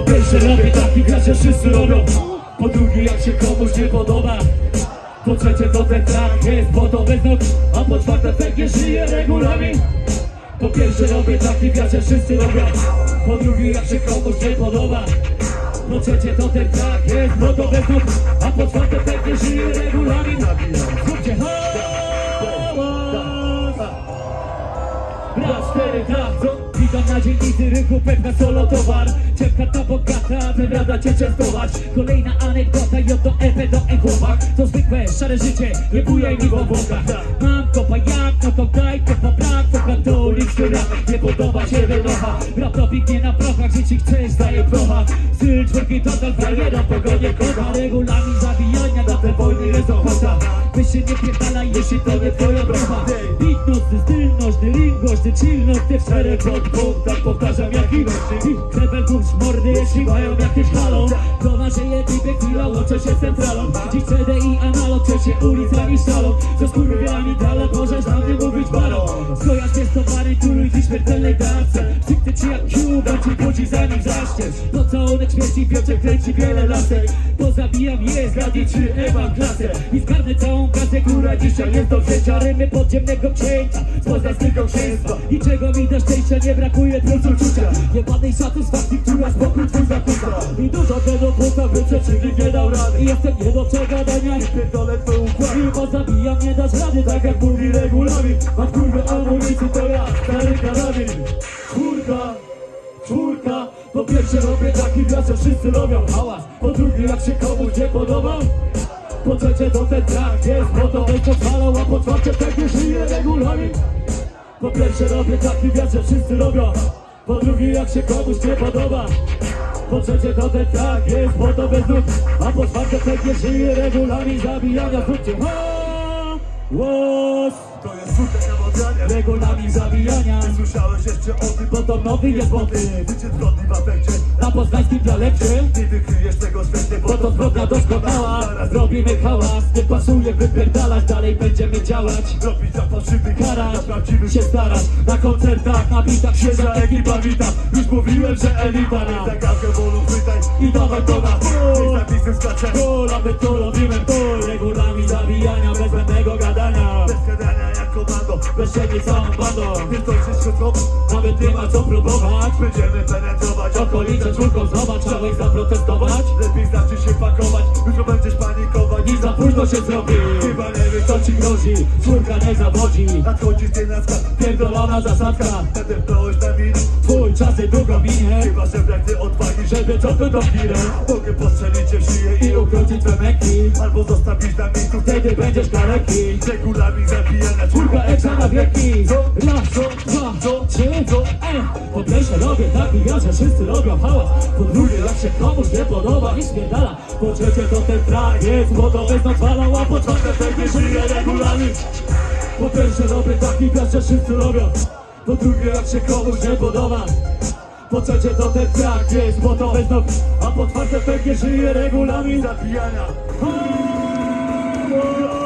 Po pierwsze robię taki gracz, że wszyscy robią. Po drugie jak się komuś nie podoba. Po trzecie to ten track jest, bo to bez nóg. A po czwarte pewnie żyje regulamin. Po pierwsze robię taki gracz, że wszyscy robią. Po drugie jak się komuś nie podoba. Po trzecie to ten track jest, bo to bez nóg. A po czwarte pewnie żyje regulamin. Zróbcie raz, 4, tak. Witam na dzielnicy rynku, pewna solo towar. Ciepka ta bogata, ten rada cię częstować. Kolejna anegdota, J do EP do E chłopak. To zwykłe, szare życie, nie bujaj mi w obłokach. Mam kopa jak, no to daj kopa brak. To katolicki rap, nie podoba się wynocha. Rap to piknie na prochach, jeśli chcesz daje procha. Styl czwórki total frajera, pogonie kocha. Regulamin zabijania, na te wojny jest ochota. Weź się nie pierdalaj, jeśli to nie twoja brocha. Beat nocny, styl nośny, ring głośny, chill nocny. W czterech punktach powtarzam jak inoczny. Krebel puść mordy, jeśli mają jakieś halo. To nasze ekipy, chwila łączę się z centralą. Dziś CD i analog, trzecie ulicami szalą. Co skurwielami dialog, możesz na mnie mówić baron. Skojarz mnie z towarem, który dziś śmiertelnej dawce. Przyknę ci jak Cuba, ci budzi zanim zaszczesz. Pocałunek śmierci, pioczek kręci wiele lasek. Pozabijam je z radii czy Ewan klasę. I zgarnę całą kasę, która dzisiaj jest do wzięcia. Rymy podziemnego księcia, z poznańskiego księstwa. Niczego mi do szczęścia nie brakuje, plus uczucia. Jebanej satysfakcji, która z boku twój zakłóca. I dużo tego puka, by przeciwnik nie dał rady. I jestem nie do przegadania, i pierdolę twój układ. I pozabijam, nie dasz rady, tak jak mówi regulamin. Mam kurwę amunicji, to ja, stary karabin. Czwórka. Po pierwsze robię taki gracz, że wszyscy robią hałas. Po drugie jak się komuś nie podoba. Po trzecie to ten track jest, bo to będzie odpalał. A po czwarte pewnie żyje regulamin. Po pierwsze robię taki gracz, że wszyscy robią. Po drugie jak się komuś nie podoba. Po trzecie to ten track jest, bo to bez nóg. A po czwarte pewnie żyje regulamin zabijania. Zróbcie łos. To jest skutek nawodzenia. Regulamin zabijania. Nie słyszałeś jeszcze o tym, Bo to nowy jest motyw. Życie zgodny w afekcie. Na poznańskim dialekcie. Nie wykryjesz tego świetnie, Bo to zbrodnia doskonała. Zrobimy hałas. Nie pasuje wypierdalać, dalej będziemy działać. Robić za fałszywy Karać, na prawdziwy się starać. Na koncertach, na bitach, świeża ekipa wita. Już mówiłem, że elita na Zagadkę wolu chwytaj i dawaj to na Niech zapisy skacze. a my to robimy regulamin zabijania, bez zbędnego gadania. Bez gadania jak komando. Bez siebie całą bandą. Ty stoczysz środkowo. Nawet nie ma co próbować. Będziemy penetrować Okolice czwórką zobacz, chciałeś zaprotestować. Lepiej znaczy się pakować. Jutro będziesz panikować. Nic za późno się zrobi. Chyba nie wiesz Co ci grozi? Czwórka nie zawodzi. Nadchodzi znienacka. Pierdolona zasadka. Nadepnąłeś na minę. Twój czas jest długo minie. Chyba, że brak ty odwagi. Żeby cofnąć do chwilę Mogę postrzelić cię w szyję i ukrócić twe męki. albo zostawić na miejscu. Wtedy będziesz kaleki. Regulamin zabijania. Czwórka ekstra na wieki. Raz, dwa, trzy, po pierwsze robię taki gracz, że wszyscy robią hałas. Po drugie jak się komuś nie podoba i spierdala. Po trzecie to ten track jest, bo to bez odwalał. A po czwarte pewnie żyje regulamin. Po pierwsze robię taki gracz, że wszyscy robią. Po drugie jak się komuś nie podoba. Po trzecie to ten track jest, bo to bez nóg. A po czwarte pewnie żyje regulamin Zabijania.